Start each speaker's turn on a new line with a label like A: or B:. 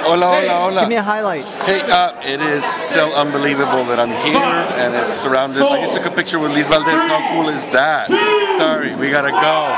A: Hola, hola, hola.
B: Give me a highlight.
A: Hey, it is still unbelievable that I'm here and it's surrounded. I just took a picture with Liz Valdez. How cool is that? Sorry, we gotta go.